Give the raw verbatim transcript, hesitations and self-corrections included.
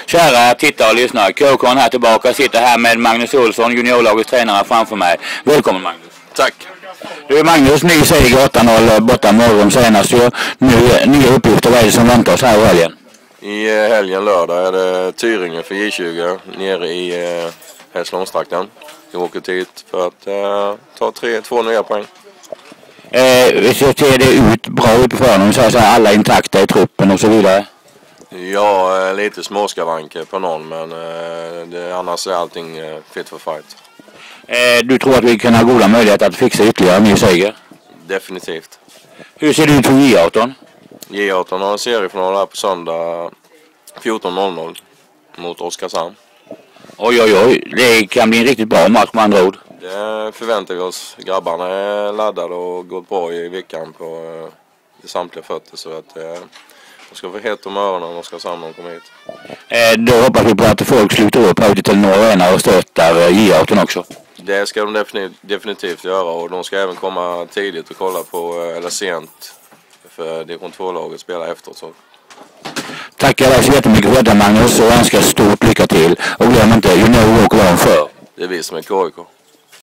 Kära tittare och lyssnare, KHKaren här tillbaka, sitter här med Magnus Olsson, juniorlagets tränare framför mig. Välkommen Magnus. Tack. Du Magnus, ny seger åtta noll borta morgon senast. Så nu nya uppgifter, vad är det som väntar oss här i helgen? I helgen lördag är det Tyringen för J tjugo nere i eh, Hässleholmstrakten. Vi åker dit för att eh, ta tre, två nya poäng. Eh, så ser det ut bra ut på förhand, så här, alla intakta i truppen och så vidare? Ja, lite småskavanker på någon, men eh, det, annars är allting eh, fit for fight. Eh, du tror att vi kan ha goda möjligheter att fixa ytterligare en ny seger? Definitivt. Hur ser det ut för J arton? J arton har en seriefinal här på söndag fjorton noll noll mot Oskarshamn. Oj, oj, oj. Det kan bli en riktigt bra match med andra ord. Det förväntar vi oss. Grabbarna är laddade och gått bra i veckan på eh, samtliga fötter, så att eh, de ska få hett om öronen och Oskarshamn när de kommer hit. Eh, då hoppas vi på att folk slutar upp här ute till norra arena och stöttar eh, J arton också. Det ska de definitivt, definitivt göra, och de ska även komma tidigt och kolla på, eller sent, för division två-laget spelar efteråt. Så. Tackar dig så jättemycket för detta Magnus och önskar stort lycka till. Och glöm inte, junior åker var för. Det är vi som är K H K.